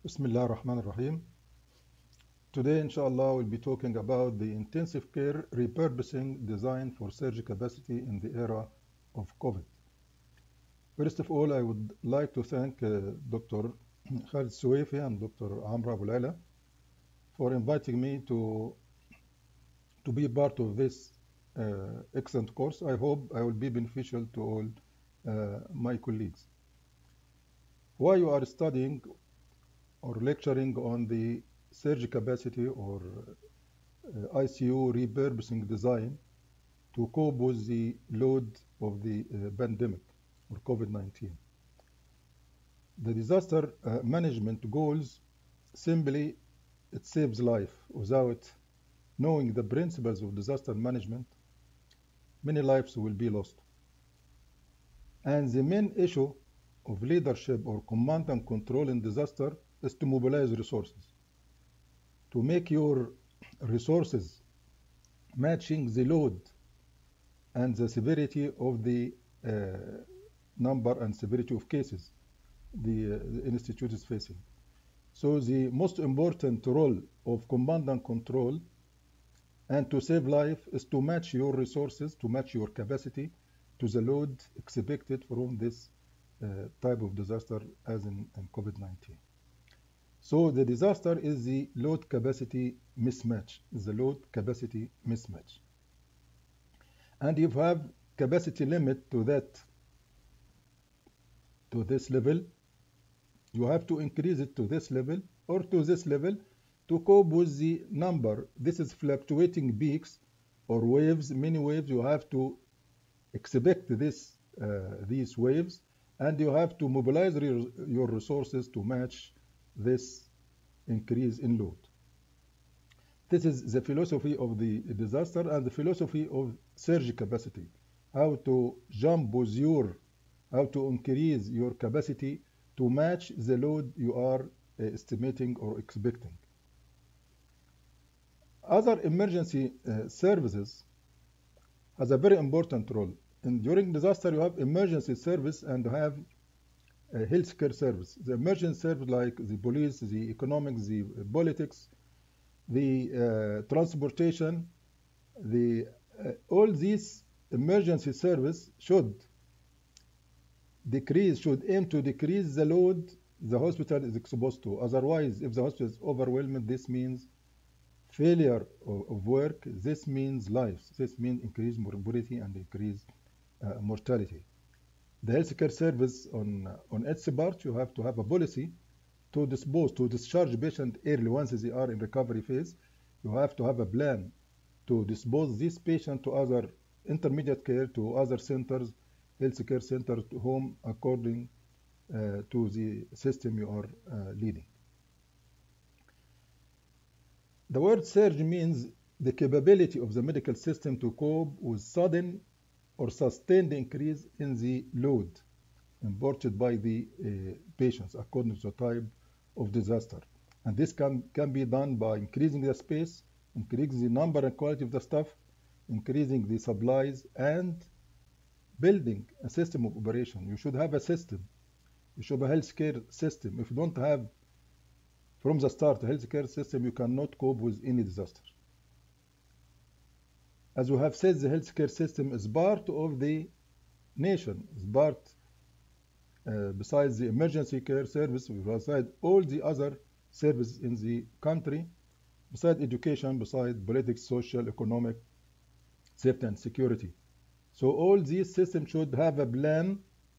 Bismillah ar-Rahman ar-Rahim. Today, inshallah, we'll be talking about the intensive care repurposing design for surgery capacity in the era of COVID. First of all, I would like to thank Dr. Khalid Suwaifi and Dr. Amr Abu Laila for inviting me to be part of this excellent course. I hope I will be beneficial to all my colleagues. Why you are studying or lecturing on the surgery capacity or ICU repurposing design to cope with the load of the pandemic or COVID-19. The disaster management goals simply it saves life. Without knowing the principles of disaster management, many lives will be lost. And the main issue of leadership or command and control in disaster is to mobilize resources, to make your resources matching the load and the severity of the number and severity of cases the institute is facing. So the most important role of command and control and to save life is to match your resources, to match your capacity to the load expected from this type of disaster as in COVID-19. So the disaster is the load capacity mismatch, And if you have capacity limit to this level, you have to increase it to this level or to this level to cope with the number. This is fluctuating peaks or waves, many waves. You have to expect these waves, and you have to mobilize your resources to match this increase in load. This is the philosophy of the disaster and the philosophy of surge capacity. How to jump with how to increase your capacity to match the load you are estimating or expecting. Other emergency services has a very important role. And during disaster, you have emergency service and you have healthcare service. The emergency service like the police, the economics, the politics, the transportation, all these emergency service should aim to decrease the load the hospital is exposed to. Otherwise, if the hospital is overwhelmed, this means failure of work. This means lives. This means increased morbidity and increased mortality. The healthcare service on its part, you have to have a policy to discharge patient early once they are in recovery phase. You have to have a plan to dispose this patient to other intermediate care, to other centers, healthcare centers, to home according to the system you are leading. The word surge means the capability of the medical system to cope with sudden or sustained increase in the load imported by the patients according to the type of disaster. And this can be done by increasing the space, increasing the number and quality of the staff, increasing the supplies, and building a system of operation. You should have a system. You should have a healthcare system. If you don't have from the start a healthcare system, you cannot cope with any disaster. As we have said, the healthcare system is part of the nation, is part, besides the emergency care service, besides all the other services in the country, besides education, besides politics, social, economic, safety and security. So all these systems should have a plan,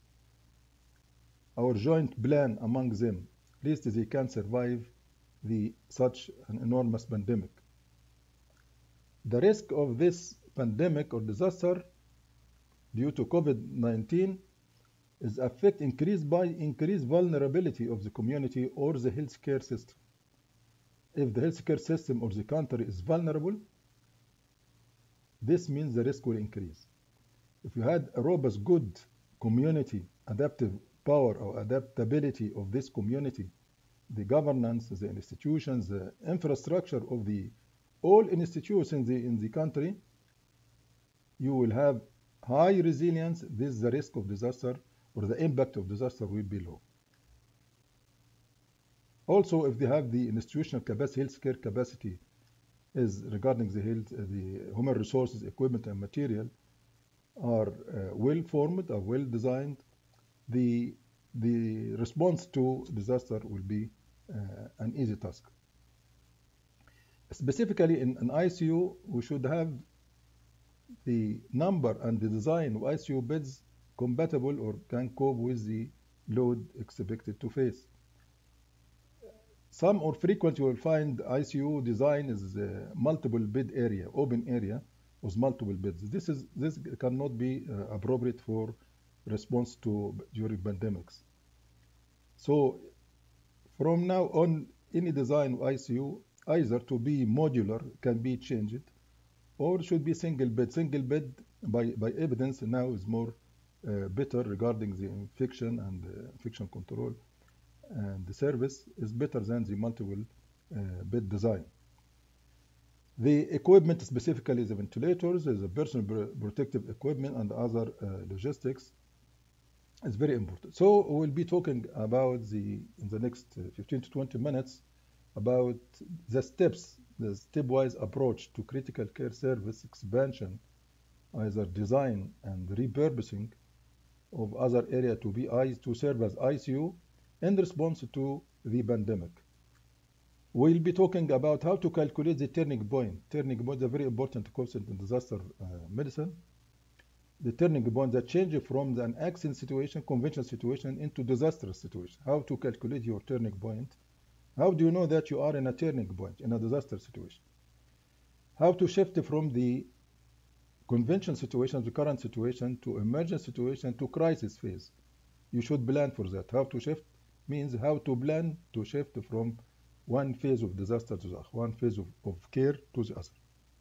our joint plan among them. At least they can survive such an enormous pandemic. The risk of this pandemic or disaster due to COVID-19 is increased by increased vulnerability of the community or the healthcare system. If the healthcare system or the country is vulnerable, this means the risk will increase. If you had a robust, good community, adaptive power or adaptability of this community, the governance, the institutions, the infrastructure of all institutions in the country, you will have high resilience. This is the risk of disaster or the impact of disaster will be low. Also, if they have the institutional capacity, healthcare capacity is regarding the health, the human resources, equipment, and material are well formed, are well designed, the response to disaster will be an easy task. Specifically in an ICU, we should have the number and the design of ICU beds compatible or can cope with the load expected to face. Some or frequently you will find ICU design is a multiple bed area, open area with multiple beds. This cannot be appropriate for response to during pandemics. So from now on, any design of ICU either to be modular can be changed, or should be single bed. Single bed by evidence now is more better regarding the infection and infection control, and the service is better than the multiple bed design. The equipment, specifically the ventilators, the personal protective equipment, and other logistics is very important. So we'll be talking about in the next 15 to 20 minutes about the steps, the stepwise approach to critical care service expansion, either design and repurposing of other area to serve as ICU in response to the pandemic. We'll be talking about how to calculate the turning point. Turning point is a very important concept in disaster medicine. The turning point, that change from an accident situation, conventional situation, into disastrous situation. How to calculate your turning point. How do you know that you are in a turning point, in a disaster situation? How to shift from the conventional situation, the current situation, to emergent situation, to crisis phase. You should plan for that. How to shift means how to plan to shift from one phase of disaster to the other, one phase of care to the other.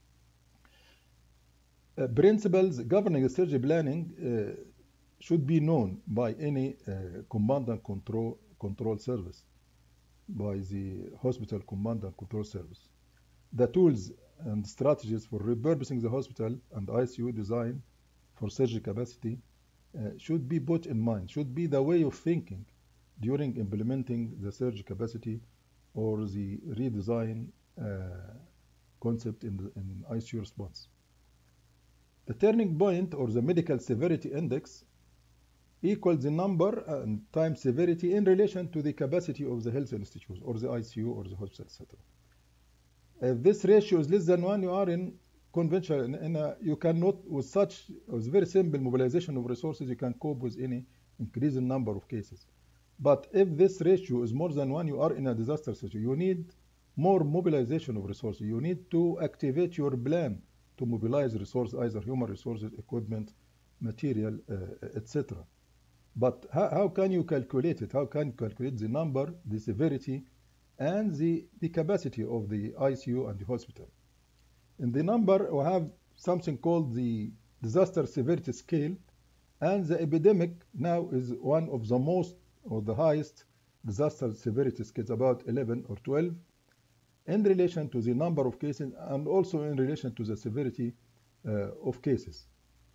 Principles governing the surgery planning should be known by any command and control service, by the hospital command and control service. The tools and strategies for repurposing the hospital and ICU design for surgery capacity should be put in mind, should be the way of thinking during implementing the surgery capacity or the redesign concept in ICU response. The turning point, or the medical severity index, equals the number and time severity in relation to the capacity of the health institute or the ICU or the hospital, etc. If this ratio is less than 1, you are in conventional. You cannot, with very simple mobilization of resources, you can cope with any increasing number of cases. But if this ratio is more than 1, you are in a disaster situation. You need more mobilization of resources. You need to activate your plan to mobilize resources, either human resources, equipment, material, etc. But how can you calculate it? How can you calculate the number, the severity, and the capacity of the ICU and the hospital? In the number, we have something called the disaster severity scale, and the epidemic now is one of the most or the highest disaster severity scales, about 11 or 12, in relation to the number of cases and also in relation to the severity of cases.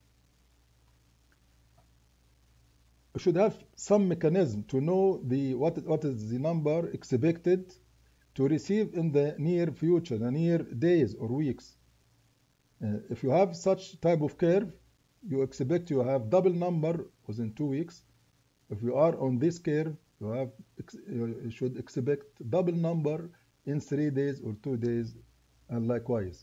We should have some mechanism to know what is the number expected to receive in the near future, the near days or weeks. If you have such type of curve, you expect to have double number within 2 weeks. If you are on this curve, you should expect double number in 3 days or 2 days, and likewise.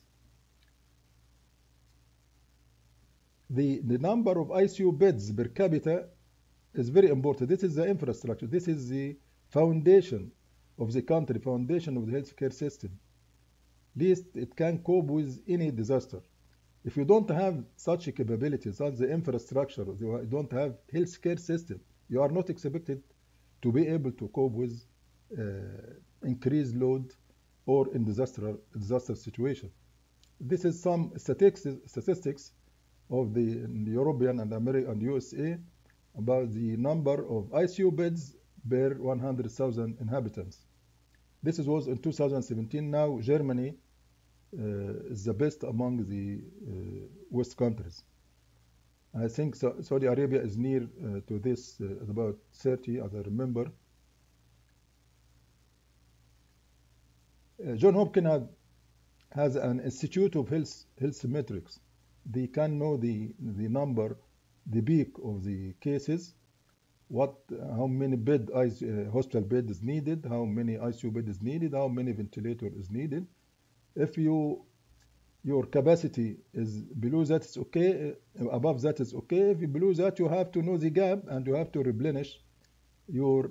The number of ICU beds per capita is very important. This is the infrastructure. This is the foundation of the country, foundation of the healthcare system. Least it can cope with any disaster. If you don't have such capabilities, such the infrastructure, you don't have healthcare system, you are not expected to be able to cope with increased load or in disaster situation. This is some statistics of the European and American and USA about the number of ICU beds per 100,000 inhabitants. This was in 2017. Now Germany is the best among the West countries. I think Saudi Arabia is near to this, at about 30, as I remember. John Hopkins has an Institute of Health Metrics. They can know the number, the peak of the cases, how many hospital bed is needed, how many ICU bed is needed, how many ventilator is needed. If your capacity is below that, it's okay. Above that is okay. If below that, you have to know the gap and you have to replenish your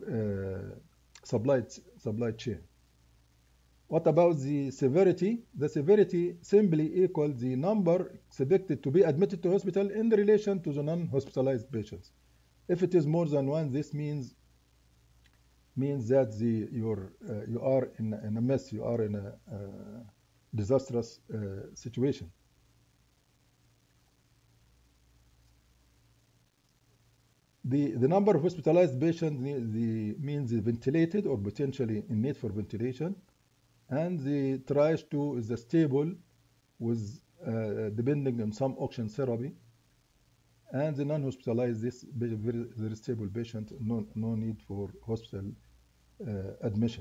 supply chain. What about the severity? The severity simply equals the number expected to be admitted to hospital in relation to the non-hospitalized patients. If it is more than one, this means that you are in a mess, you are in a disastrous situation. The number of hospitalized patients means ventilated or potentially in need for ventilation, and the triage 2 is the stable with depending on some oxygen therapy, and the non-hospitalized, this very stable patient, no need for hospital admission.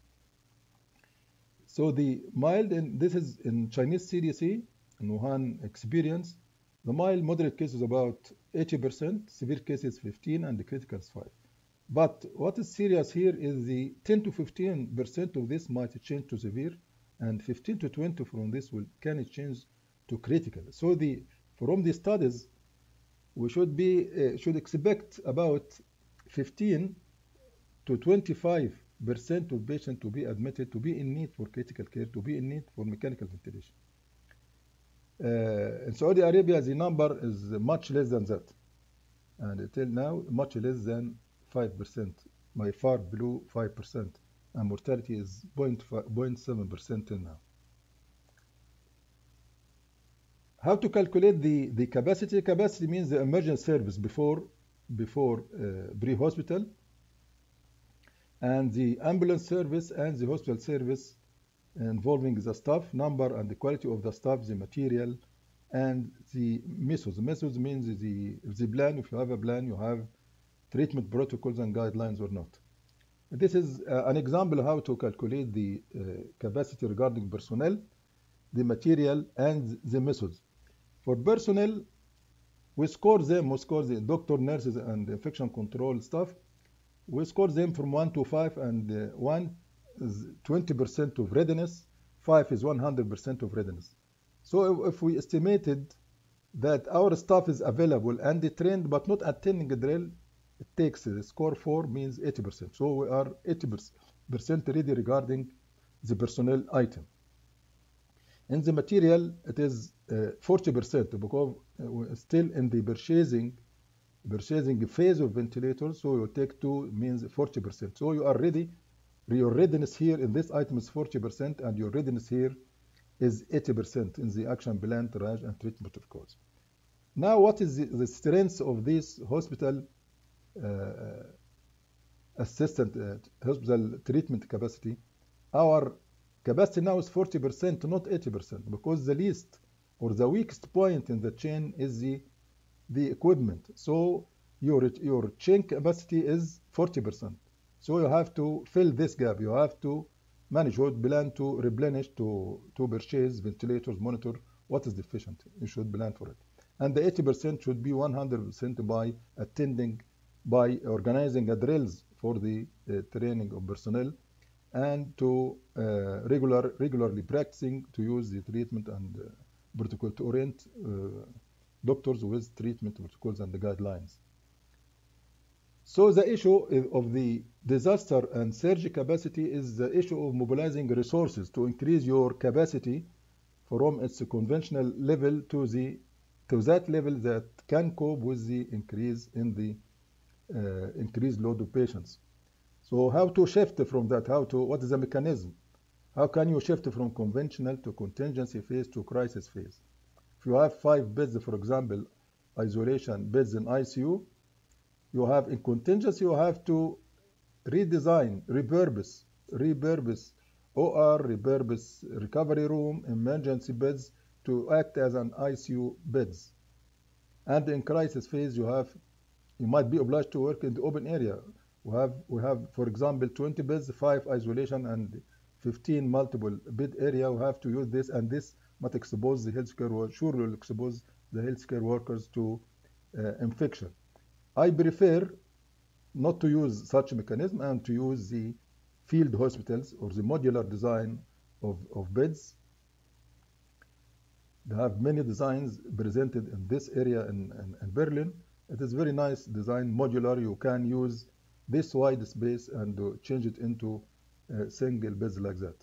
So the mild, and this is in Chinese CDC, in Wuhan experience, the mild moderate cases about 80%, severe cases 15, and the critical is 5. But what is serious here is the 10 to 15% of this might change to severe, and 15 to 20 from this can change to critical. So from the studies, we should expect about 15 to 25% of patients to be admitted, to be in need for critical care, to be in need for mechanical ventilation. In Saudi Arabia, the number is much less than that, and until now, much less than 5%, by far below 5%, and mortality is 0.7% till now. How to calculate the capacity? Capacity means the emergency service before pre-hospital, and the ambulance service and the hospital service involving the staff number and the quality of the staff, the material, and the methods. The methods means the plan. If you have a plan, you have treatment protocols and guidelines or not. This is an example of how to calculate the capacity regarding personnel, the material, and the methods. For personnel, we score the doctor, nurses, and infection control staff. We score them from 1 to 5, and 1 is 20% of readiness, 5 is 100% of readiness. So if we estimated that our staff is available and trained but not attending a drill, it takes the score 4 means 80%. So we are 80% ready regarding the personnel item. In the material, it is 40% because we're still in the purchasing phase of ventilators. So you take 2 means 40%. So you are ready. Your readiness here in this item is 40%, and your readiness here is 80% in the action plan, triage, and treatment of cause. Now, what is the strength of this hospital hospital treatment capacity? Our capacity now is 40%, not 80%, because the least or the weakest point in the chain is the equipment. So your chain capacity is 40%. So you have to fill this gap. You have to manage what plan to replenish, to purchase ventilators, monitor what is deficient. You should plan for it. And the 80% should be 100% by organizing drills for the training of personnel, and to regularly practicing to use the treatment and protocol to orient doctors with treatment protocols and the guidelines. So the issue of the disaster and surge capacity is the issue of mobilizing resources to increase your capacity from its conventional level to that level that can cope with the increase in the increased load of patients. So how to shift from that? What is the mechanism? How can you shift from conventional to contingency phase to crisis phase? If you have 5 beds, for example, isolation beds in ICU, you have in contingency, you have to redesign, repurpose OR, repurpose recovery room, emergency beds to act as an ICU beds. And in crisis phase, you might be obliged to work in the open area. We have, for example, 20 beds, 5 isolation, and 15 multiple bed area, we have to use this, and this might expose the healthcare workers, surely will expose the healthcare workers to infection. I prefer not to use such a mechanism and to use the field hospitals or the modular design of beds. They have many designs presented in this area in Berlin. It is very nice design, modular. You can use this wide space and change it into single beds like that.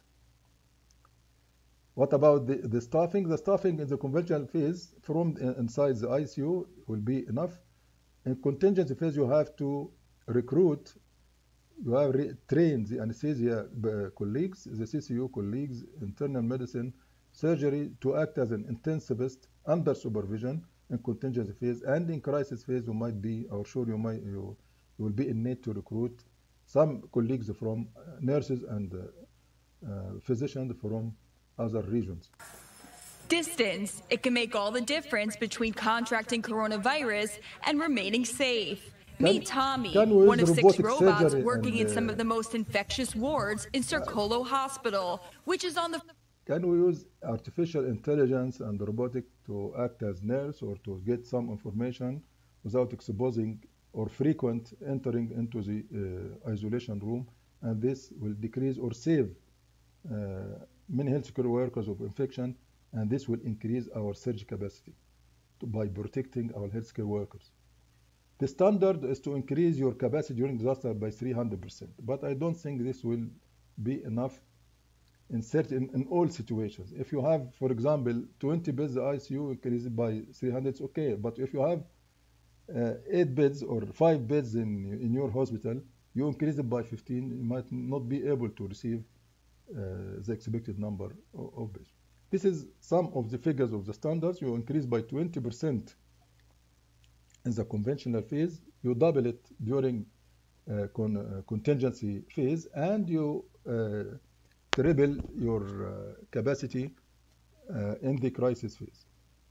What about the staffing? The staffing in the conventional phase from inside the ICU will be enough. In contingency phase, you have to recruit, you have trained the anesthesia colleagues, the CCU colleagues, internal medicine, surgery to act as an intensivist under supervision in contingency phase, and in crisis phase you might be, or sure you will be in need to recruit some colleagues from nurses and physicians from other regions. Distance, it can make all the difference between contracting coronavirus and remaining safe. Meet Tommy, one of 6 robots working in some of the most infectious wards in Circolo Hospital, which is on the... Can we use artificial intelligence and robotic to act as nurse or to get some information without exposing or frequent entering into the isolation room, and this will decrease or save many healthcare workers of infection, and this will increase our surge capacity by protecting our healthcare workers. The standard is to increase your capacity during disaster by 300%, but I don't think this will be enough in all situations. If you have, for example, 20 beds ICU, increase it by 300, it's okay. But if you have 8 beds or 5 beds in your hospital, you increase it by 15, you might not be able to receive the expected number of beds. This is some of the figures of the standards. You increase by 20% in the conventional phase, you double it during contingency phase, and you triple your capacity in the crisis phase.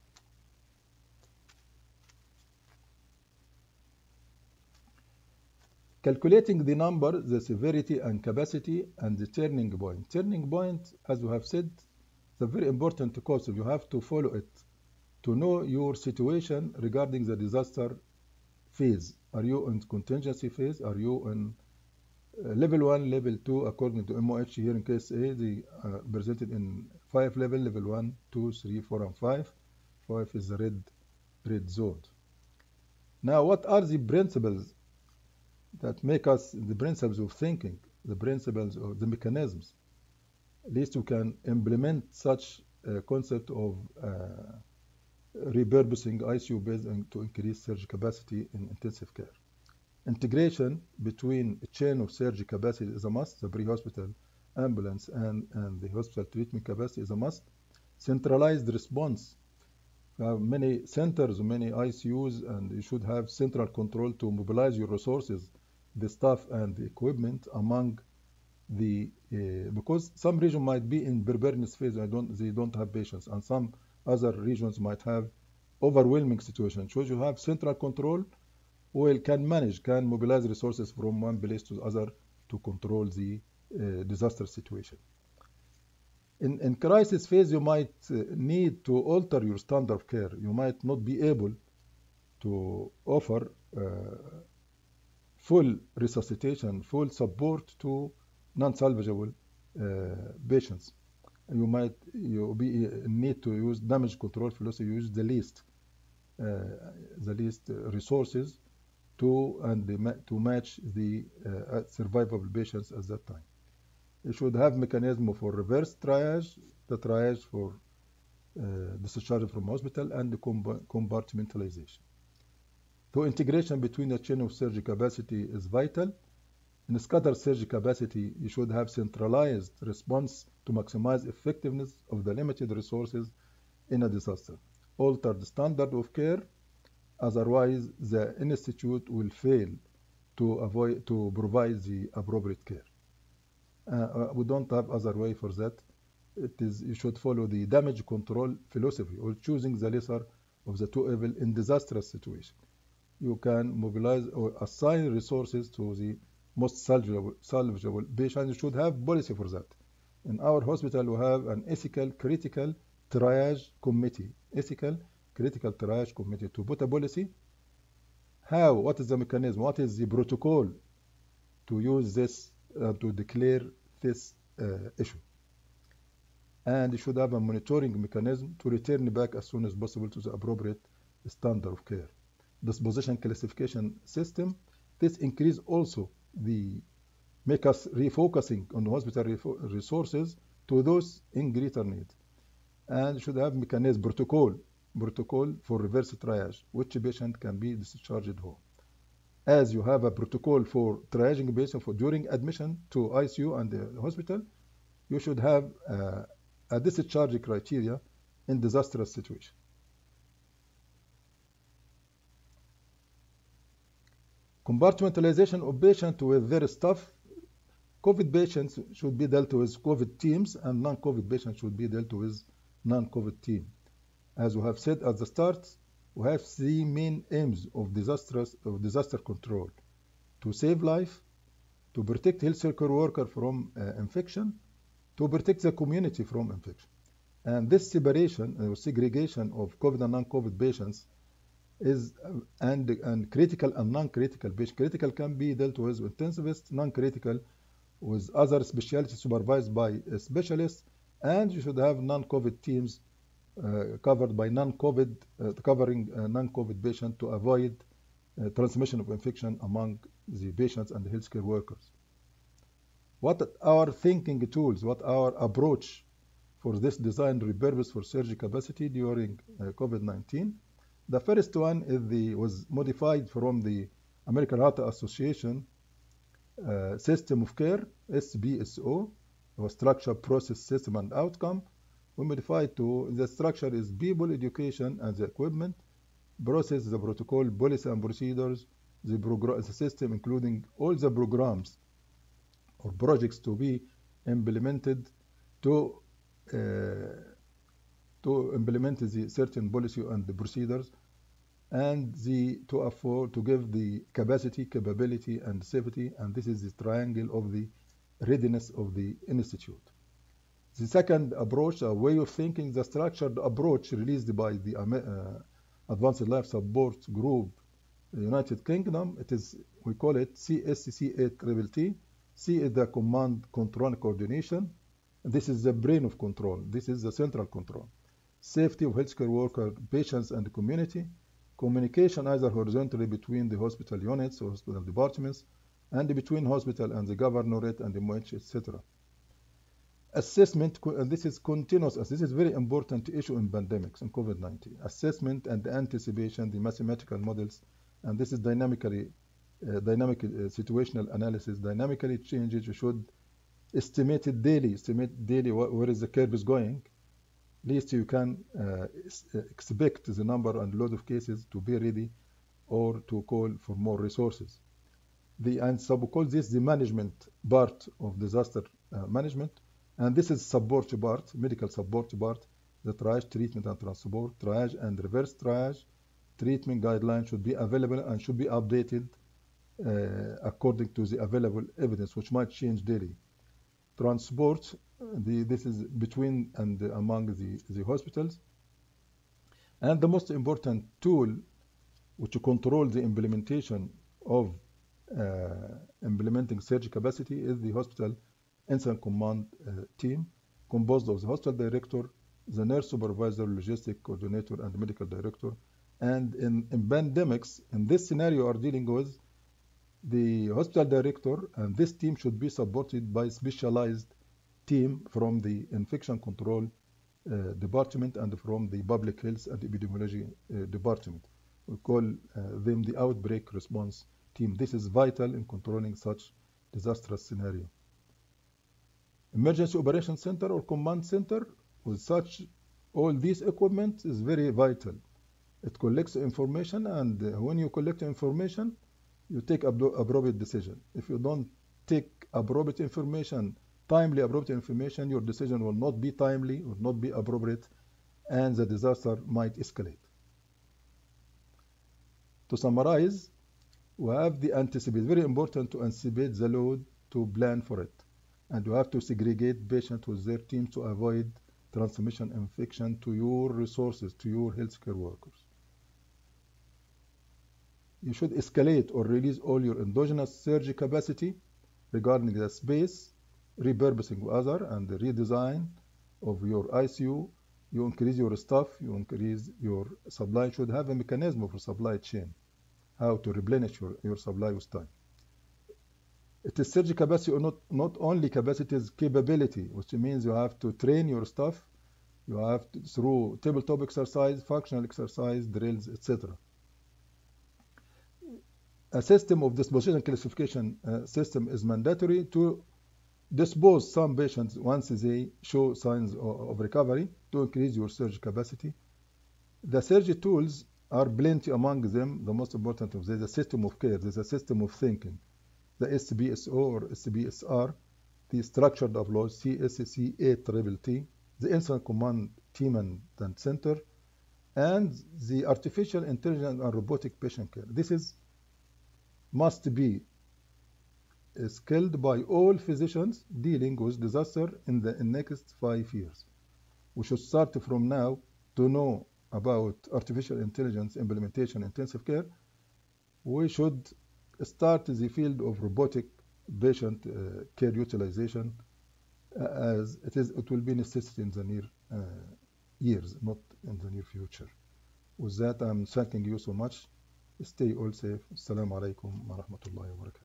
Calculating the number, the severity and capacity, and the turning point. Turning point, as we have said, is a very important concept. You have to follow it to know your situation regarding the disaster phase. Are you in contingency phase? Are you in level 1, level 2, according to MOH here in case A, they presented in 5 level, level 1, 2, 3, 4, and 5. 5 is the red zone. Now, what are the principles that make us, the principles of thinking, the principles of the mechanisms? At least we can implement such a concept of repurposing ICU beds to increase surge capacity in intensive care. Integration between a chain of surge capacity is a must. The pre-hospital ambulance and the hospital treatment capacity is a must. Centralized response. You have many centers, many ICUs, and you should have central control to mobilize your resources, the staff and the equipment among the, because some region might be in preparedness phase, they don't have patients, and some other regions might have overwhelming situation. So you have central control, can mobilize resources from one place to the other to control the disaster situation. In crisis phase, you might need to alter your standard of care. You might not be able to offer full resuscitation, full support to non-salvageable patients. You need to use damage control philosophy. Use the least resources to match the survivable patients at that time. You should have mechanism for reverse triage, the triage for discharge from hospital, and the compartmentalization. So integration between the chain of surge capacity is vital. In scattered surge capacity, you should have centralized response to maximize effectiveness of the limited resources in a disaster. Alter the standard of care, otherwise the institute will fail to provide the appropriate care. We don't have other way for that. You should follow the damage control philosophy, or choosing the lesser of the two evils in disastrous situation. You can mobilize or assign resources to the most salvageable patients. You should have policy for that. In our hospital, we have an ethical critical triage committee. Ethical critical triage committee to put a policy. How? What is the mechanism? What is the protocol to use this, to declare this issue? And you should have a monitoring mechanism to return back as soon as possible to the appropriate standard of care. Disposition classification system. This increase also make us refocusing on hospital resources to those in greater need. And should have mechanism protocol for reverse triage, which patient can be discharged home. As you have a protocol for triaging patient for during admission to ICU and the hospital, you should have a discharge criteria in disastrous situation. Compartmentalization of patients with their staff. COVID patients should be dealt with COVID teams, and non-COVID patients should be dealt with non-COVID team. As we have said at the start, we have three main aims of disaster control: to save life, to protect healthcare worker from infection, to protect the community from infection. And this separation or segregation of COVID and non-COVID patients is and critical and non-critical patients. Critical can be dealt with intensivists, non-critical with other specialties supervised by specialists, and you should have non-COVID teams covered by covering non-COVID patients to avoid transmission of infection among the patients and the healthcare workers. What our thinking tools, what our approach for this design repurpose for surgery capacity during COVID-19? The first one was modified from the American Heart Association System of Care, SBSO, or Structure, Process, System, and Outcome. We modified to the structure is people, education, and the equipment, process, the protocol, policy and procedures, the system, including all the programs or projects to be implemented to implement the certain policy and the procedures, and to give the capacity, capability, and safety. And this is the triangle of the readiness of the institute. The second approach, a way of thinking, the structured approach released by the Advanced Life Support Group, United Kingdom. We call it CSC8TTT. C is the command, control, and coordination. This is the brain of control. This is the central control. Safety of healthcare worker, patients, and the community. Communication either horizontally between the hospital units or hospital departments, and between hospital and the governorate and the MOH, etc. Assessment, and this is continuous. This is very important issue in pandemics and COVID-19. Assessment and anticipation, the mathematical models, and this is dynamic situational analysis, dynamically changes. You should estimate daily where is the curve is going. At least you can expect the number and load of cases to be ready or to call for more resources. And so we call this the management part of disaster management. And this is support part, medical support part, the triage, treatment, and transport, triage and reverse triage. Treatment guidelines should be available and should be updated according to the available evidence, which might change daily. Transport, this is between and among the hospitals. And the most important tool to control the implementation of implementing surge capacity is the hospital incident command team, composed of the hospital director, the nurse supervisor, logistic coordinator, and medical director. And in pandemics, in this scenario, are dealing with the hospital director, and this team should be supported by specialized team from the infection control department and from the public health and epidemiology department. We call them the outbreak response team. This is vital in controlling such disastrous scenario. Emergency Operations Center or Command Center with such all these equipment is very vital. It collects information, and when you collect information, you take appropriate decision. If you don't take appropriate information, timely appropriate information, your decision will not be timely, will not be appropriate, and the disaster might escalate. To summarize, we have the anticipate. Very important to anticipate the load, to plan for it. and you have to segregate patients with their teams to avoid transmission infection to your resources, to your healthcare workers. You should escalate or release all your endogenous surgery capacity regarding the space, repurposing other, and the redesign of your ICU. You increase your staff, you increase your supply. You should have a mechanism for supply chain, how to replenish your supply with time. It is surgery capacity or not only capacity, is capability, which means you have to train your staff. You have to, through tabletop exercise, functional exercise, drills, etc. A system of disposition classification system is mandatory to dispose some patients once they show signs of recovery to increase your surgery capacity. The surgery tools are plenty, among them the most important of them, the system of care, there's a system of thinking, the SBSO or SBSR, the structured approach, CSCATTT, the incident command team and center, and the artificial intelligence and robotic patient care. This must be skilled by all physicians dealing with disaster in the next 5 years. We should start from now to know about artificial intelligence implementation in intensive care. We should start the field of robotic patient care utilization, as it will be necessity in the near years, not in the near future. With that, I'm thanking you so much. Stay all safe. Assalamu alaikum wa rahmatullahi wa barakatuh.